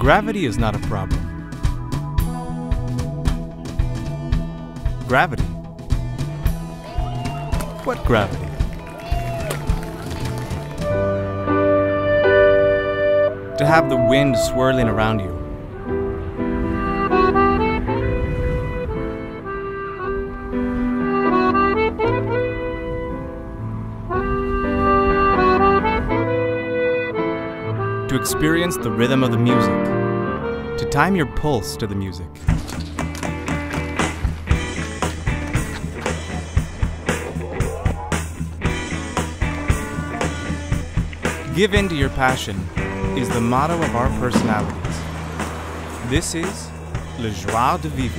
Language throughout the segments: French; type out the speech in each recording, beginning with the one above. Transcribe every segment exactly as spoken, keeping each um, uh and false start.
Gravity is not a problem. Gravity? What gravity? To have the wind swirling around you. To experience the rhythm of the music. To time your pulse to the music. Give in to your passion is the motto of our personalities. This is le joie de vivre.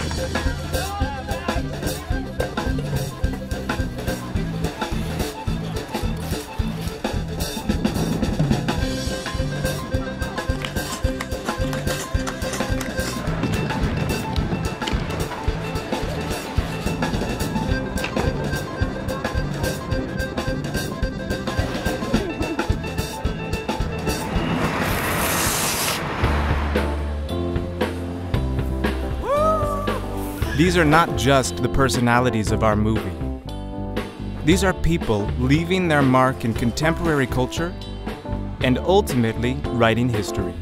These are not just the personalities of our movie. These are people leaving their mark in contemporary culture and ultimately writing history.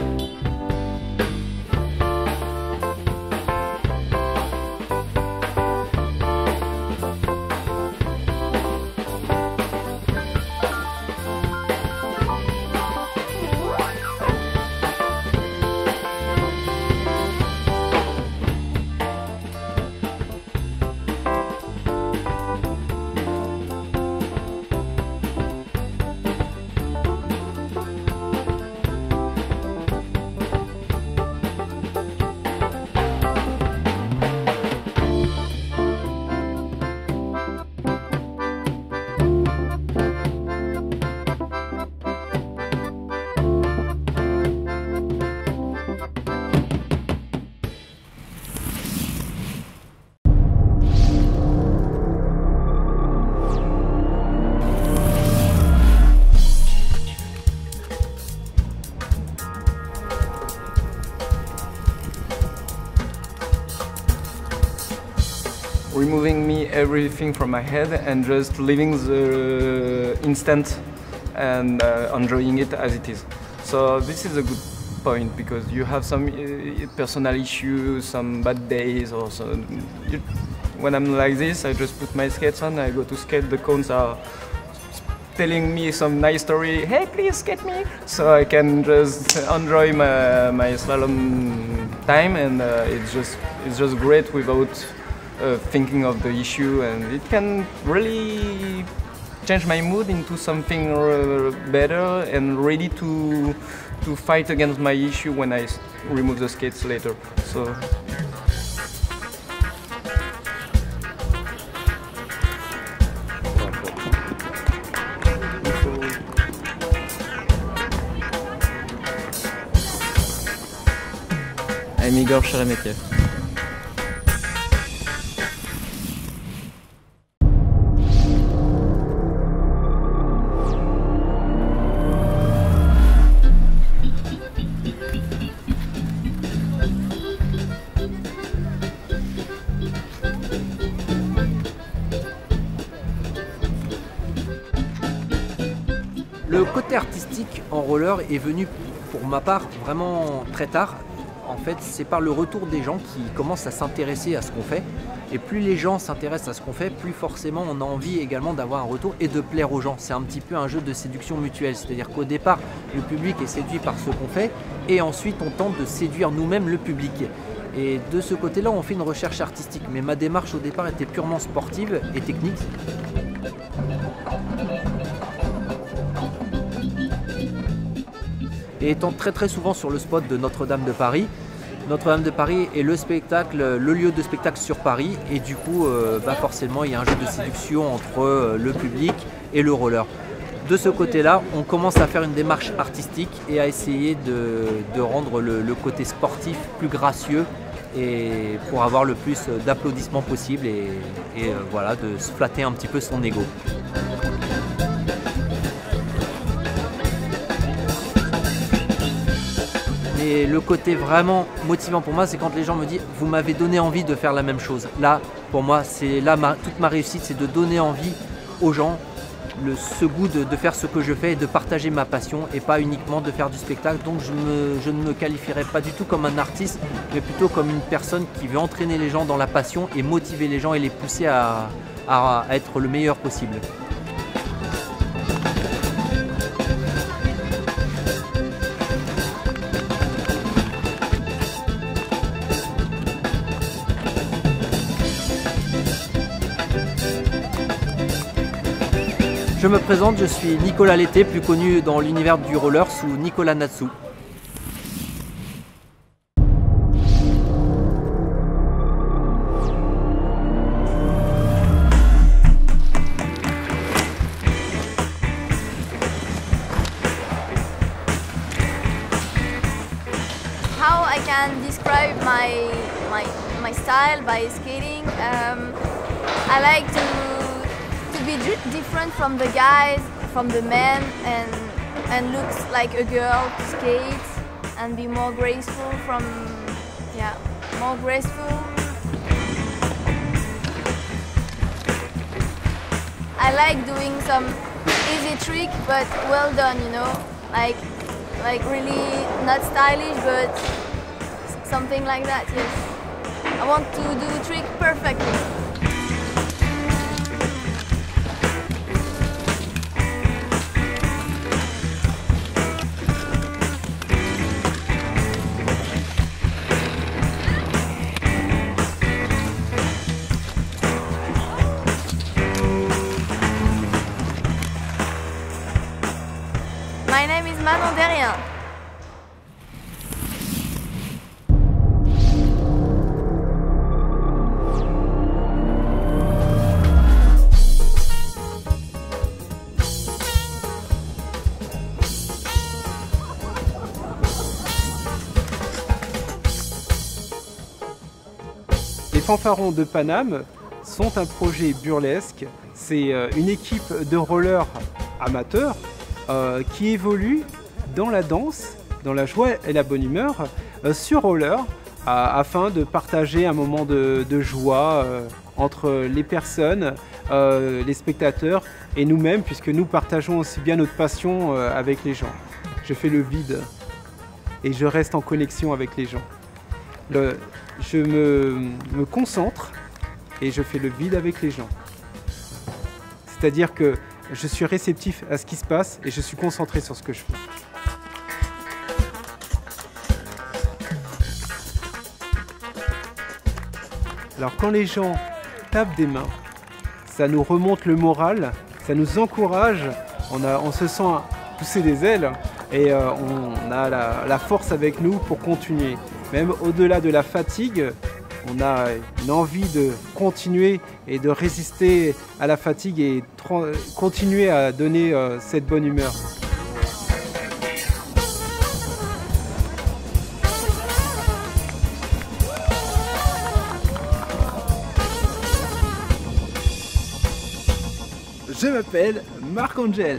Removing me everything from my head and just living the instant and uh, enjoying it as it is. So this is a good point because you have some uh, personal issues, some bad days or so. You, when I'm like this, I just put my skates on, I go to skate, the cones are telling me some nice story, hey please skate me, so I can just enjoy my, my slalom time, and uh, it's just it's just great without uh, thinking of the issue, and it can really change my mood into something uh, better and ready to to fight against my issue when I remove the skates later. So. I'm Igor Sheremetyev. Le côté artistique en roller est venu, pour ma part, vraiment très tard. En fait, c'est par le retour des gens qui commencent à s'intéresser à ce qu'on fait. Et plus les gens s'intéressent à ce qu'on fait, plus forcément on a envie également d'avoir un retour et de plaire aux gens. C'est un petit peu un jeu de séduction mutuelle. C'est-à-dire qu'au départ, le public est séduit par ce qu'on fait et ensuite on tente de séduire nous-mêmes le public. Et de ce côté-là, on fait une recherche artistique. Mais ma démarche au départ était purement sportive et technique. Et étant très très souvent sur le spot de Notre-Dame de Paris, Notre-Dame de Paris est le spectacle, le lieu de spectacle sur Paris, et du coup euh, bah forcément il y a un jeu de séduction entre euh, le public et le roller. De ce côté-là, on commence à faire une démarche artistique et à essayer de, de rendre le, le côté sportif plus gracieux et pour avoir le plus d'applaudissements possible et, et euh, voilà, de se flatter un petit peu son ego. Mais le côté vraiment motivant pour moi, c'est quand les gens me disent « vous m'avez donné envie de faire la même chose ». Là, pour moi, c'est là ma, toute ma réussite, c'est de donner envie aux gens le, ce goût de, de faire ce que je fais et de partager ma passion et pas uniquement de faire du spectacle. Donc je, me, je ne me qualifierais pas du tout comme un artiste, mais plutôt comme une personne qui veut entraîner les gens dans la passion et motiver les gens et les pousser à, à, à être le meilleur possible. Je me présente, je suis Nicolas Lété, plus connu dans l'univers du roller sous Nicolas Natsu. How I can describe my my my style by skating? Um, I like to. to be different from the guys, from the men, and and looks like a girl to skate and be more graceful from, yeah, more graceful. I like doing some easy trick but well done, you know, like like really not stylish but something like that, yes. I want to do the trick perfectly. My name is Manon Derrien. Les Fanfarons de Paname sont un projet burlesque. C'est une équipe de rollers amateurs euh, qui évolue dans la danse, dans la joie et la bonne humeur euh, sur roller euh, afin de partager un moment de, de joie euh, entre les personnes, euh, les spectateurs et nous-mêmes, puisque nous partageons aussi bien notre passion euh, avec les gens. Je fais le vide et je reste en connexion avec les gens. Le, je me, me concentre et je fais le vide avec les gens. C'est-à-dire que je suis réceptif à ce qui se passe et je suis concentré sur ce que je fais. Alors quand les gens tapent des mains, ça nous remonte le moral, ça nous encourage, on, a, on se sent pousser des ailes et euh, on a la, la force avec nous pour continuer. Même au-delà de la fatigue, on a une envie de continuer et de résister à la fatigue et continuer à donner euh, cette bonne humeur. Je m'appelle Marc-Angel.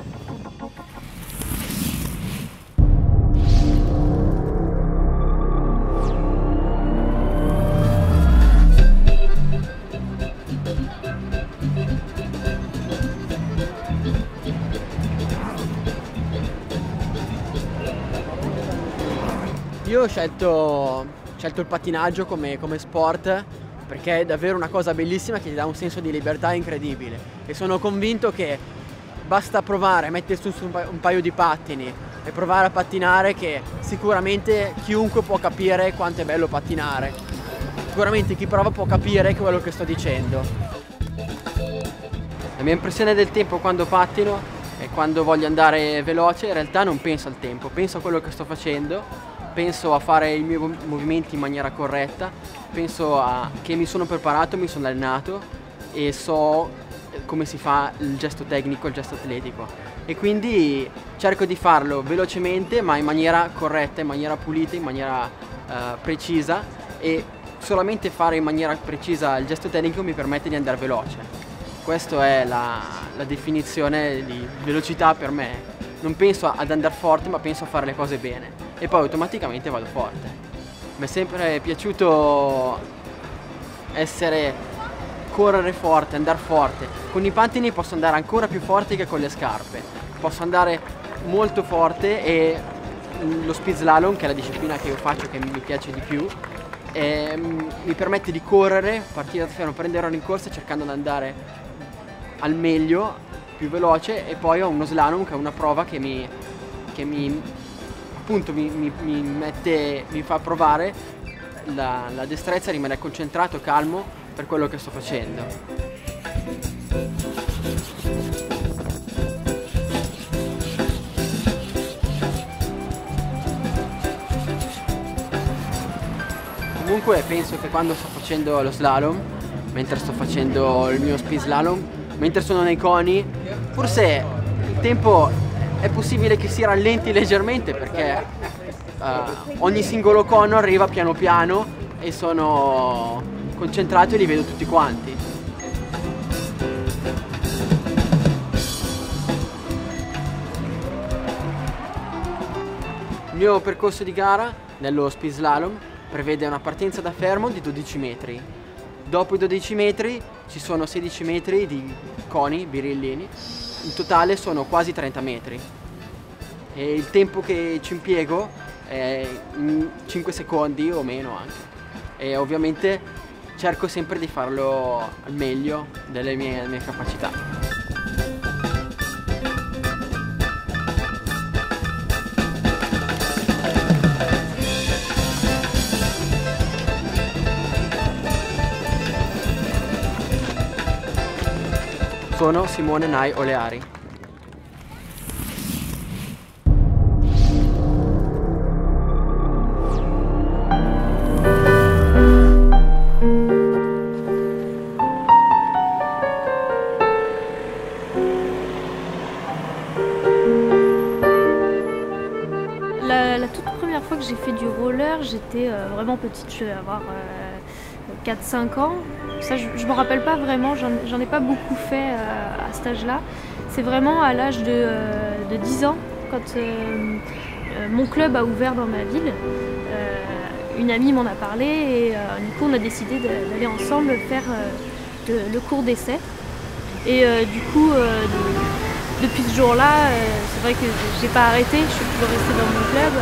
Io ho scelto, ho scelto il pattinaggio come, come sport perché è davvero una cosa bellissima che ti dà un senso di libertà incredibile e sono convinto che basta provare a mettersi su un paio di pattini e provare a pattinare che sicuramente chiunque può capire quanto è bello pattinare. Sicuramente chi prova può capire quello che sto dicendo. La mia impressione del tempo quando pattino e quando voglio andare veloce in realtà non penso al tempo, penso a quello che sto facendo. Penso a fare i miei movimenti in maniera corretta, penso a che mi sono preparato, mi sono allenato e so come si fa il gesto tecnico, il gesto atletico. E quindi cerco di farlo velocemente ma in maniera corretta, in maniera pulita, in maniera uh, precisa e solamente fare in maniera precisa il gesto tecnico mi permette di andare veloce. Questa è la, la definizione di velocità per me. Non penso ad andare forte ma penso a fare le cose bene. e poi automaticamente vado forte. Mi è sempre piaciuto essere, correre forte, andare forte. Con i pattini posso andare ancora più forte che con le scarpe. Posso andare molto forte e lo speed slalom, che è la disciplina che io faccio che mi piace di più, e mi permette di correre, partire da fermo, prendere in corsa cercando di andare al meglio, più veloce, e poi ho uno slalom che è una prova che mi, che mi appunto mi, mi, mi mette, mi fa provare la, la destrezza, rimanere concentrato, calmo per quello che sto facendo. Comunque penso che quando sto facendo lo slalom, mentre sto facendo il mio speed slalom, mentre sono nei coni, forse il tempo è possibile che si rallenti leggermente, perché uh, ogni singolo cono arriva piano piano e sono concentrato e li vedo tutti quanti. Il mio percorso di gara nello speed slalom prevede una partenza da fermo di dodici metri. Dopo i dodici metri ci sono sedici metri di coni, birillini, in totale sono quasi trenta metri. E il tempo che ci impiego è cinque secondi o meno anche. E ovviamente cerco sempre di farlo al meglio delle mie, delle mie capacità. Sono Simone Nai Oleari. La, la toute première fois que j'ai fait du roller, j'étais euh, vraiment petite, je devais avoir euh, quatre cinq ans. Ça, je ne me rappelle pas vraiment, j'en ai pas beaucoup fait euh, à cet âge-là. C'est vraiment à l'âge de, euh, de dix ans, quand euh, euh, mon club a ouvert dans ma ville. Euh, une amie m'en a parlé et euh, du coup on a décidé d'aller ensemble faire euh, de, le cours d'essai. Et euh, du coup, euh, de, depuis ce jour-là, euh, c'est vrai que j'ai pas arrêté, je suis toujours restée dans mon club.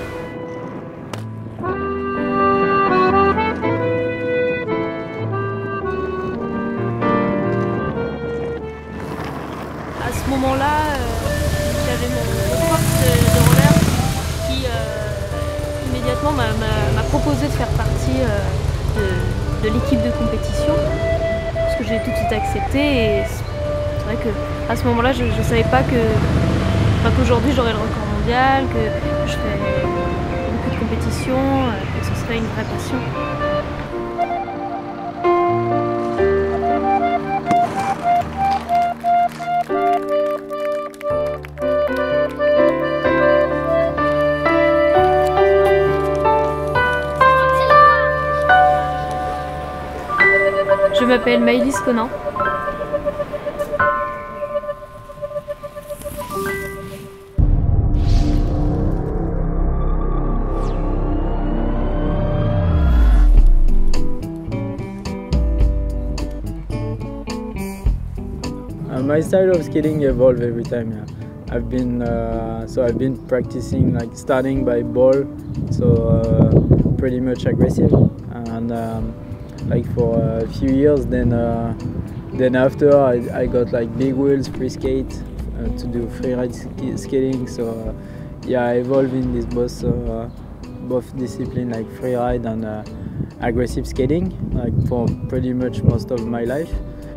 À ce moment-là, euh, j'avais mon, mon prof de, de roller qui euh, immédiatement m'a proposé de faire partie euh, de, de l'équipe de compétition, ce que j'ai tout de suite accepté. Et c'est vrai qu'à ce moment-là, je ne savais pas que, enfin, qu'aujourd'hui j'aurais le record mondial, que je ferais beaucoup de compétitions, que ce serait une vraie passion. Je m'appelle Maëlys Conan. Uh, my style of skating evolves every time. Yeah. I've been uh, so I've been practicing like starting by ball, so uh, pretty much aggressive, and um, like for a few years. Then uh, then after I, I got like big wheels, free skate uh, to do freeride sk skating. So uh, yeah, I evolved in this both uh, both discipline, like freeride and uh, aggressive skating, like for pretty much most of my life.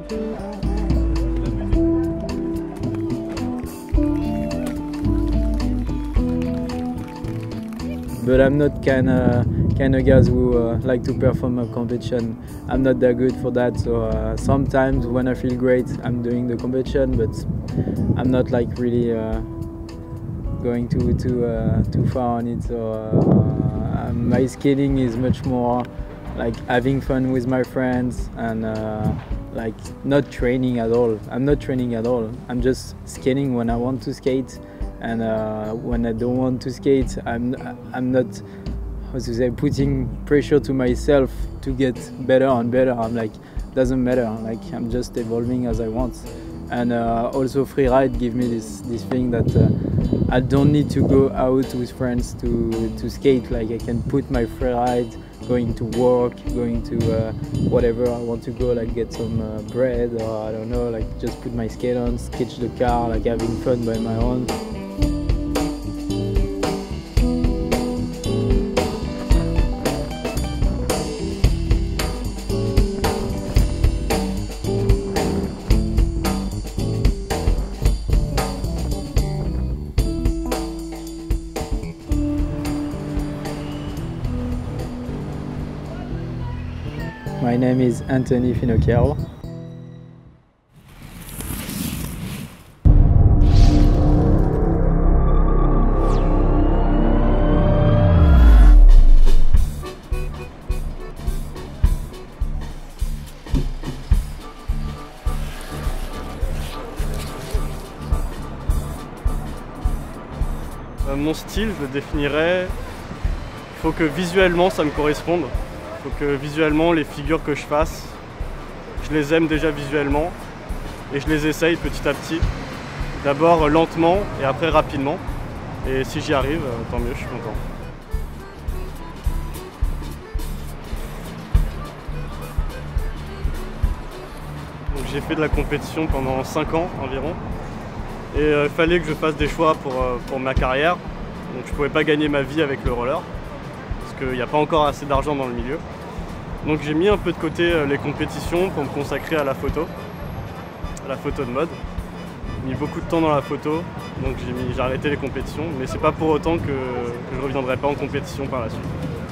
But I'm not kind of kind of guys who uh, like to perform a competition. I'm not that good for that. So uh, sometimes when I feel great, I'm doing the competition, but I'm not like really uh, going too too uh, too far on it. So uh, my skating is much more like having fun with my friends and uh, like not training at all. I'm not training at all. I'm just skating when I want to skate, and uh, when I don't want to skate, I'm I'm not, how to say, putting pressure to myself to get better and better. I'm like, doesn't matter, like I'm just evolving as I want. And uh, also freeride give me this this thing that uh, I don't need to go out with friends to to skate. Like I can put my freeride, going to work, going to uh, whatever I want to go, like get some uh, bread, or I don't know, like just put my skate on, sketch the car, like having fun by my own. My name is Anthony Finocchiaro. Mon style, je le définirais, il faut que visuellement ça me corresponde. Il faut que visuellement les figures que je fasse, je les aime déjà visuellement et je les essaye petit à petit. D'abord lentement et après rapidement. Et si j'y arrive, tant mieux, je suis content. J'ai fait de la compétition pendant cinq ans environ. Et il euh, fallait que je fasse des choix pour, euh, pour ma carrière. Donc je ne pouvais pas gagner ma vie avec le roller, parce qu'il n'y a pas encore assez d'argent dans le milieu. Donc j'ai mis un peu de côté euh, les compétitions pour me consacrer à la photo, à la photo de mode. J'ai mis beaucoup de temps dans la photo, donc j'ai arrêté les compétitions, mais c'est pas pour autant que, que je ne reviendrai pas en compétition par la suite.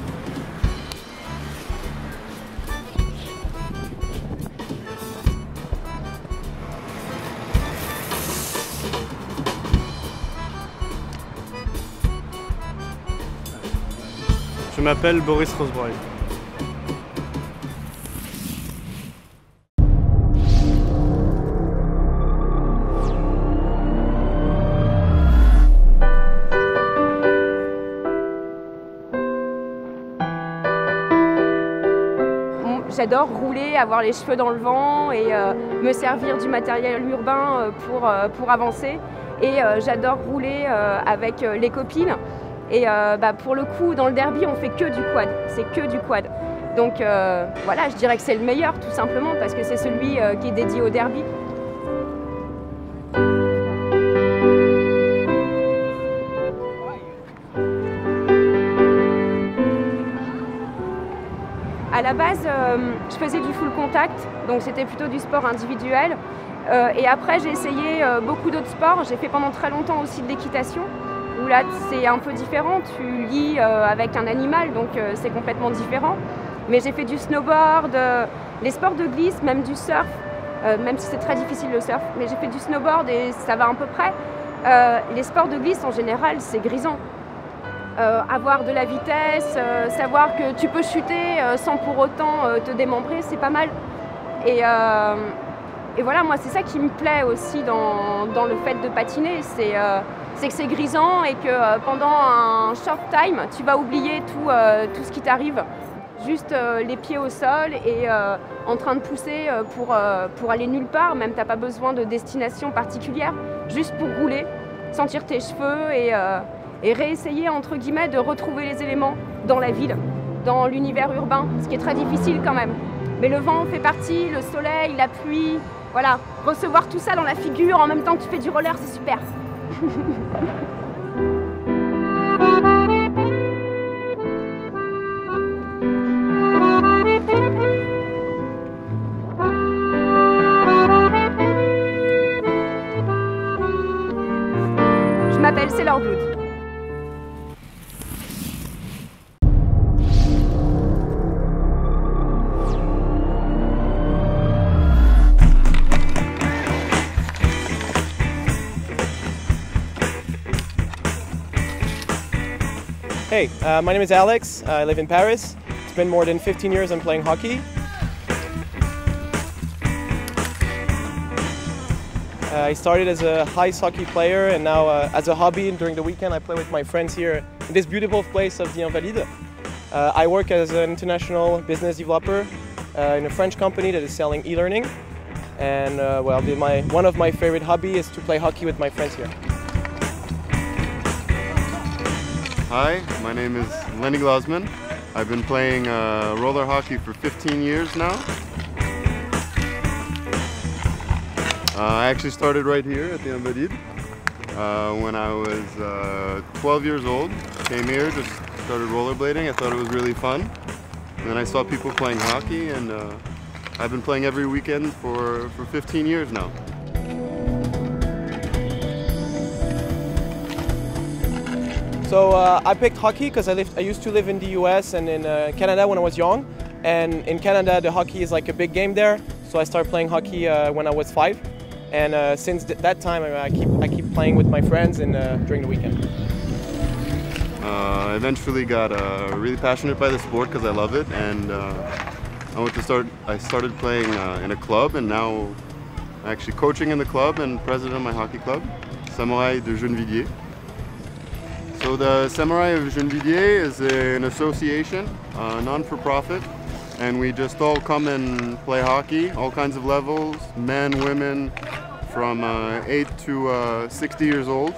Je m'appelle Boris Rosebroy. J'adore rouler, avoir les cheveux dans le vent et euh, me servir du matériel urbain pour, euh, pour avancer. Et euh, j'adore rouler euh, avec les copines. Et euh, bah, pour le coup, dans le derby, on fait que du quad, c'est que du quad. Donc euh, voilà, je dirais que c'est le meilleur tout simplement parce que c'est celui euh, qui est dédié au derby. À la base, euh, je faisais du full contact, donc c'était plutôt du sport individuel. Euh, et après, j'ai essayé euh, beaucoup d'autres sports. J'ai fait pendant très longtemps aussi de l'équitation. Où là c'est un peu différent, tu lis euh, avec un animal, donc euh, c'est complètement différent. Mais j'ai fait du snowboard, euh, les sports de glisse, même du surf, euh, même si c'est très difficile le surf, mais j'ai fait du snowboard et ça va à peu près. Euh, les sports de glisse en général, c'est grisant. Euh, avoir de la vitesse, euh, savoir que tu peux chuter euh, sans pour autant euh, te démembrer, c'est pas mal. Et, euh, et voilà, moi c'est ça qui me plaît aussi dans, dans le fait de patiner, c'est euh, c'est que c'est grisant et que euh, pendant un short time, tu vas oublier tout, euh, tout ce qui t'arrive. Juste euh, les pieds au sol et euh, en train de pousser euh, pour, euh, pour aller nulle part, même t'as pas besoin de destination particulière, juste pour rouler, sentir tes cheveux et, euh, et réessayer entre guillemets de retrouver les éléments dans la ville, dans l'univers urbain, ce qui est très difficile quand même. Mais le vent fait partie, le soleil, la pluie, voilà, recevoir tout ça dans la figure en même temps que tu fais du roller, c'est super. Je m'appelle Sailor Blood. Hey, uh, my name is Alex. Uh, I live in Paris. It's been more than fifteen years I'm playing hockey. Uh, I started as a ice hockey player, and now uh, as a hobby during the weekend I play with my friends here in this beautiful place of the Invalides. Uh, I work as an international business developer uh, in a French company that is selling e-learning. And uh, well, the, my, one of my favorite hobbies is to play hockey with my friends here. Hi, my name is Lenny Glosman. I've been playing uh, roller hockey for fifteen years now. Uh, I actually started right here at the Invalides uh, when I was uh, twelve years old. Came here, just started rollerblading. I thought it was really fun. And then I saw people playing hockey, and uh, I've been playing every weekend for, for fifteen years now. So uh, I picked hockey because I, lived, I used to live in the U S and in uh, Canada when I was young. And in Canada, the hockey is like a big game there. So I started playing hockey uh, when I was five. And uh, since th that time, I keep, I keep playing with my friends and, uh, during the weekend. Uh, I eventually got uh, really passionate by the sport because I love it. And uh, I went to start, I started playing uh, in a club, and now I'm actually coaching in the club and president of my hockey club, Samouraï de Gennevilliers. So the Samouraï of Gennevilliers is an association, uh, non-for-profit, and we just all come and play hockey, all kinds of levels, men, women, from uh, eight to uh, sixty years old.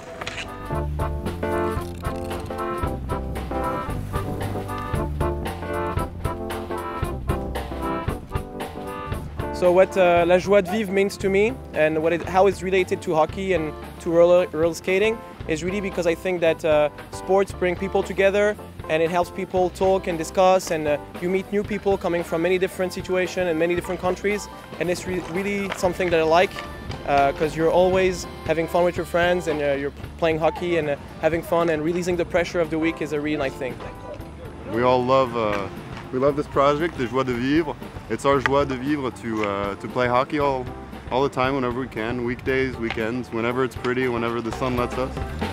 So what uh, La Joie de Vivre means to me, and what it, how it's related to hockey and to roller, roller skating, is really because I think that uh, sports bring people together, and it helps people talk and discuss, and uh, you meet new people coming from many different situations and many different countries, and it's re really something that I like, because uh, you're always having fun with your friends, and uh, you're playing hockey and uh, having fun, and releasing the pressure of the week is a really nice thing. We all love uh, we love this project, the Joie de Vivre. It's our joie de vivre to uh, to play hockey all all the time, whenever we can, weekdays, weekends, whenever it's pretty, whenever the sun lets us.